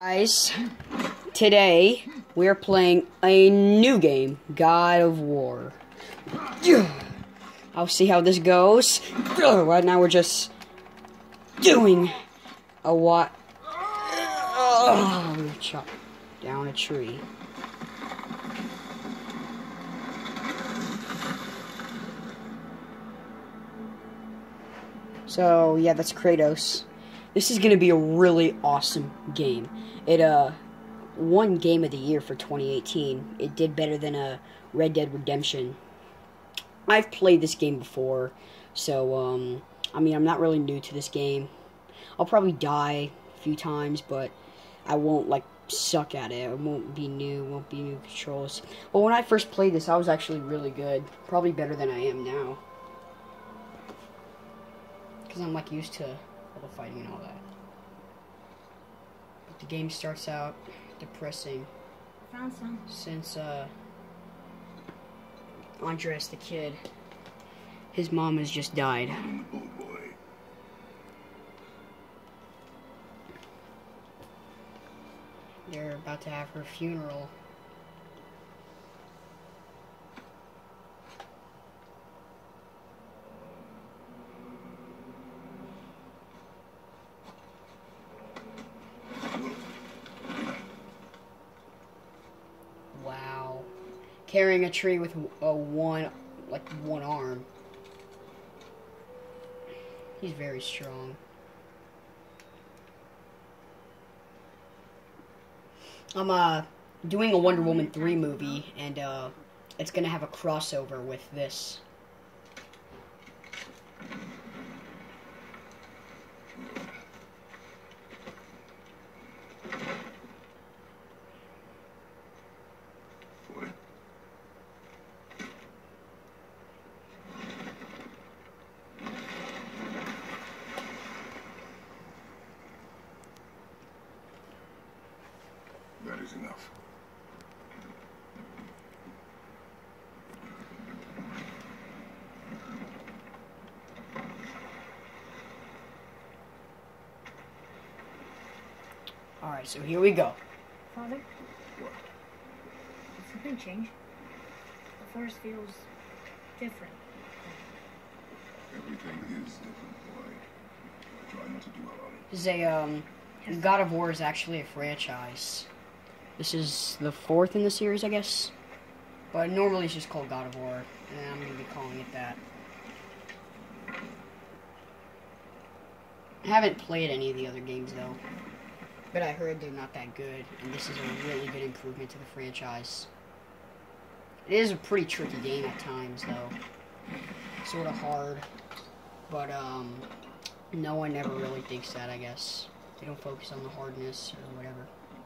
Guys, today we're playing a new game, God of War. I'll see how this goes. Right now we're just doing a what? I'm gonna chop down a tree. So yeah, that's Kratos. This is gonna be a really awesome game. It won Game of the Year for 2018. It did better than Red Dead Redemption. I've played this game before, so I mean, I'm not really new to this game. I'll probably die a few times, but I won't like suck at it. It won't be new controls. Well, when I first played this, I was actually really good. Probably better than I am now. Because I'm like used to all the fighting and all that. But the game starts out depressing. Found some. Since Andres the kid, his mom has just died. They're about to have her funeral. Wow. Carrying a tree with one arm. He's very strong. I'm doing a Wonder Woman 3 movie, and it's gonna have a crossover with this. That is enough. Alright, so here we go. Father? What? Did something change? The forest feels different. Everything is different, boy. Try not to dwell on it. This is God of War is actually a franchise. This is the 4th in the series, I guess. But normally it's just called God of War, and I'm going to be calling it that. I haven't played any of the other games, though. But I heard they're not that good, and this is a really good improvement to the franchise. It is a pretty tricky game at times, though. Sort of hard. But, no one ever really thinks that, I guess. They don't focus on the hardness or whatever.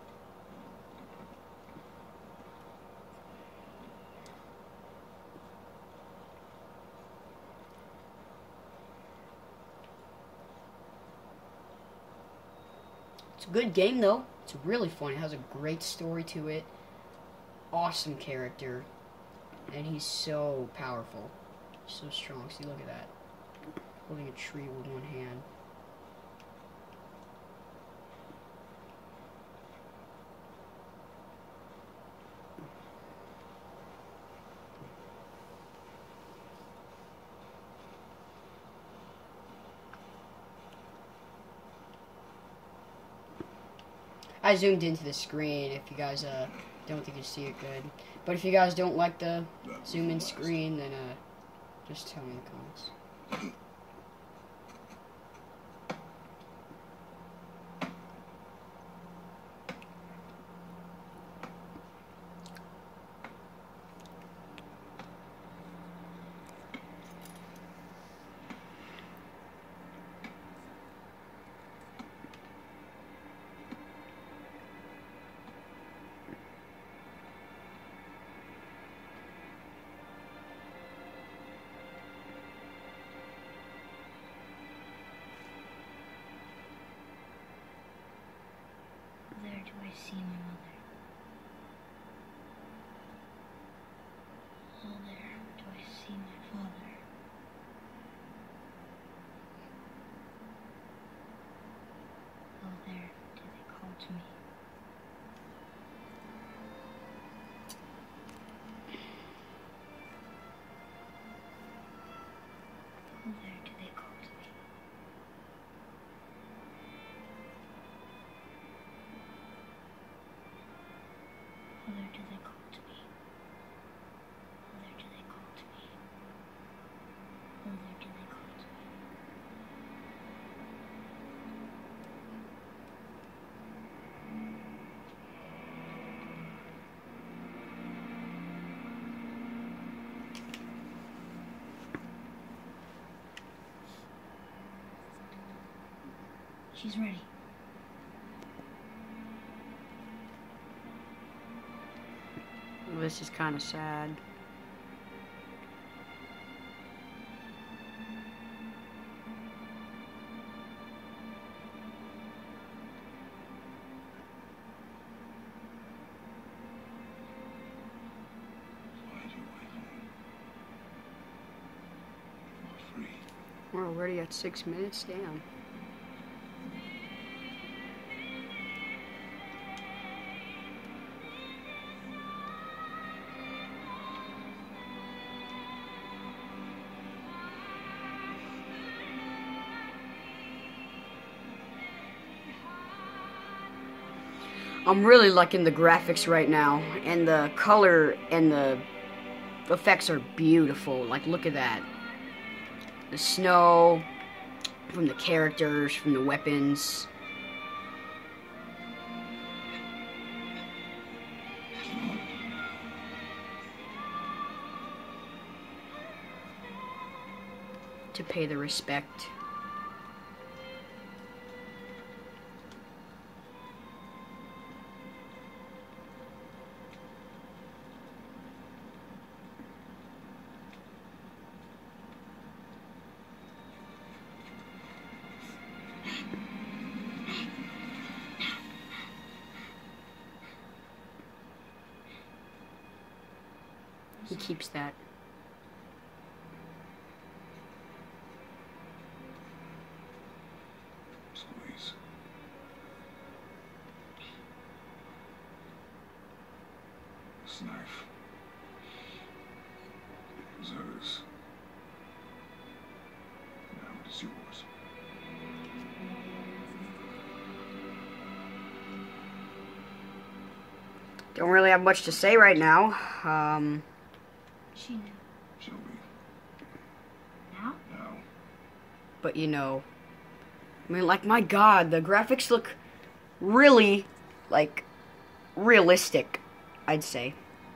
It's a good game, though. It's really fun. It has a great story to it. Awesome character. And he's so powerful. So strong. See, look at that. Holding a tree with one hand. I zoomed into the screen if you guys don't think you see it good. But if you guys don't like the zoom in screen, then just tell me in the comments. There do I see my mother. Oh, there do I see my father. Oh, there do they call to me. do they call to me? Whither do they call to me? Whither do they call to me? She's ready. This is kind of sad. Why do you wait for me? Not free. We're already at 6 minutes. Damn. I'm really liking the graphics right now, and the color and the effects are beautiful. Like, look at that. The snow, from the characters, from the weapons. To pay the respect. He keeps that. Squeeze. This knife. It was hers. Now it is yours. Don't really have much to say right now. She knew. Shall we? Now? Now. But you know, I mean, like, my God, the graphics look really, like, realistic, I'd say.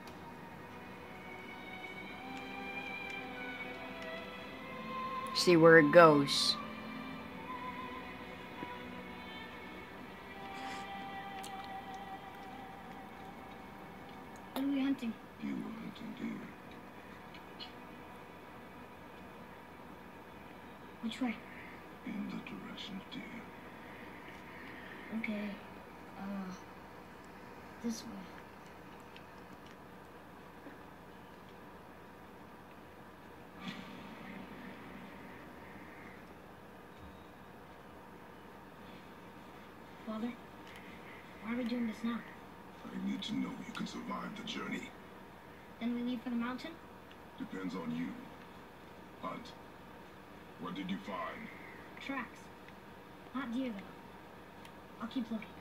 See where it goes. What are we hunting? You were hunting deer. Which way? In the direction of deer. Okay. This way. Father, why are we doing this now? I need to know you can survive the journey. Then we leave for the mountain? Depends on you. Hunt. What did you find? Tracks. Not deer, though. I'll keep looking.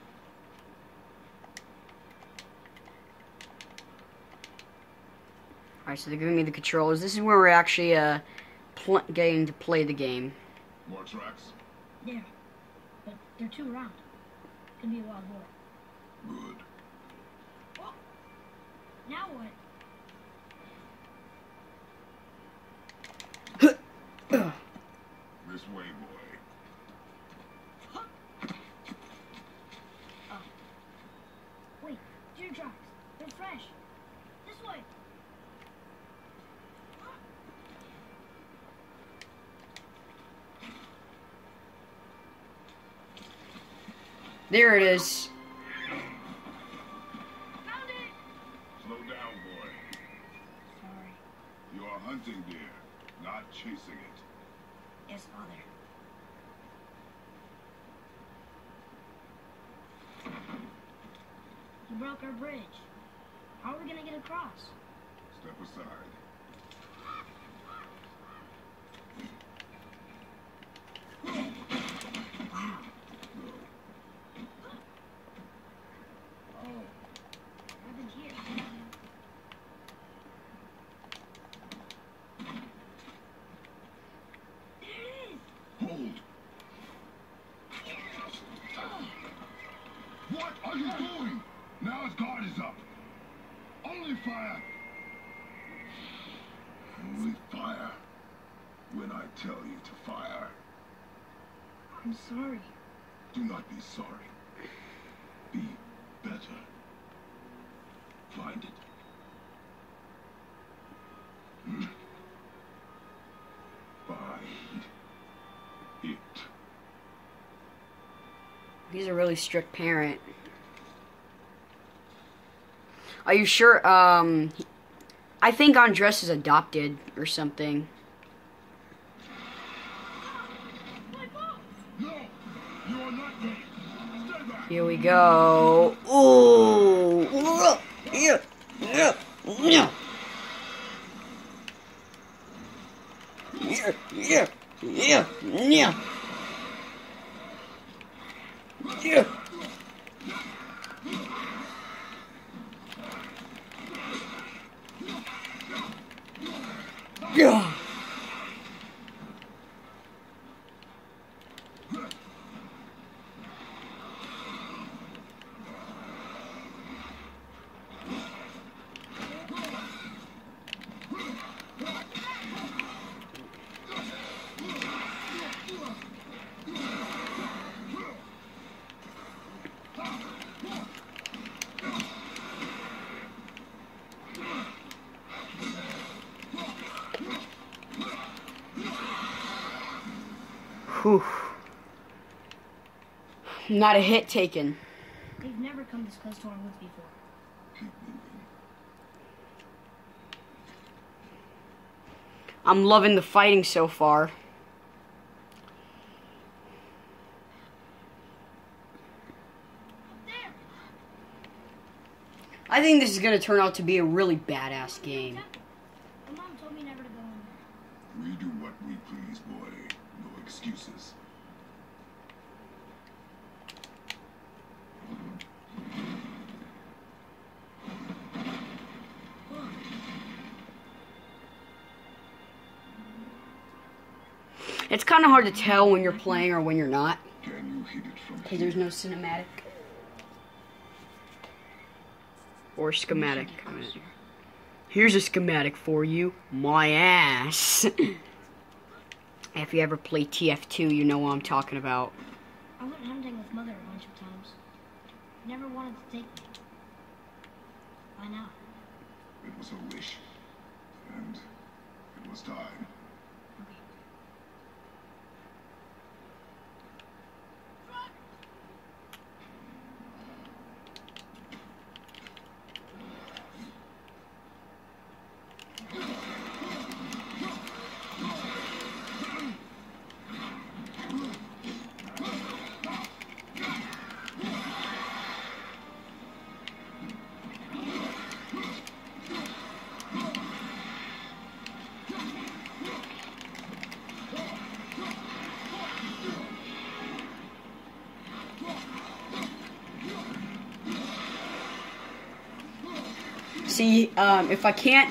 Alright, so they're giving me the controllers. This is where we're actually getting to play the game. More tracks? There. But they're too round. Could be a wild boar. Good. Oh! Now what? This way, boy. Wait, deer tracks. They're fresh. This way. There it is. Found it! Slow down, boy. Sorry. You are hunting deer, not chasing it. Yes, Father. You broke our bridge. How are we gonna get across? Step aside. Wow. Go. Oh. Where the deer? What are you doing? Now his guard is up. Only fire. Only fire. When I tell you to fire. I'm sorry. Do not be sorry. Be better. Find it. Find it. He's a really strict parent. Are you sure? I think Andres is adopted or something. No, you are not ready. Stay back. Here we go. Ooh. Yeah. Yeah. Yeah. Yeah. Yeah. Yeah. Yeah. Yeah. Yeah. Whew. Not a hit taken. They've never come this close to our woods before. Keep moving. I'm loving the fighting so far. I think this is going to turn out to be a really badass game. My mom told me never to go in there. We do what we please, boy. No excuses. It's kind of hard to tell when you're playing or when you're not, Can you hit it from because there's no cinematic or schematic. Here's a schematic for you. My ass. If you ever play TF2, you know what I'm talking about. I went hunting with Mother a bunch of times. Never wanted to take me. Why not? It was a wish. And it was time. Okay. See, if I can't,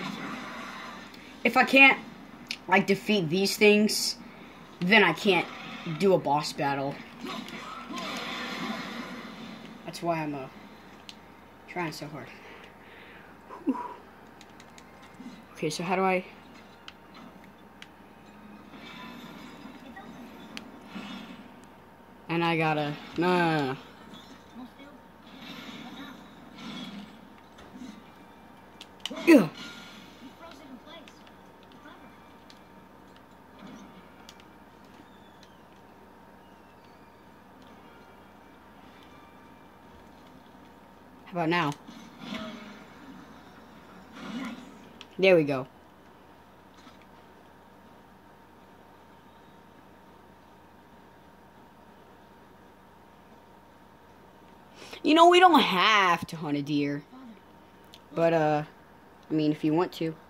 like, defeat these things, then I can't do a boss battle. That's why I'm, trying so hard. Whew. Okay, so how do I... And I gotta... No. Almost failed. What now? Yeah. You froze it in place. Clever. How about now? There we go. You know, we don't have to hunt a deer. But, I mean, if you want to.